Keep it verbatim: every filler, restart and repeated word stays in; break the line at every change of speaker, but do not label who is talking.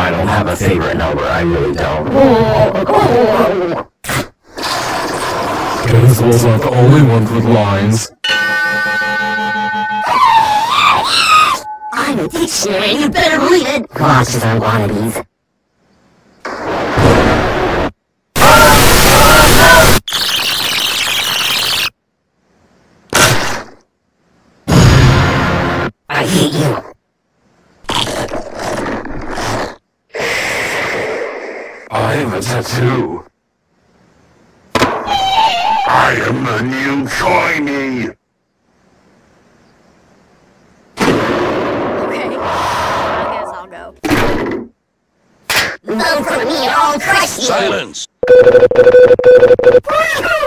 I don't have a favorite number, I really don't. Pencils aren't the only ones with lines.
I'm a dictionary, you better believe it! Glosses are wannabes. I hate you.
I have a tattoo. I am the new Coiny!
Okay. I guess I'll go.
Vote for me or I'll crush you!
Silence!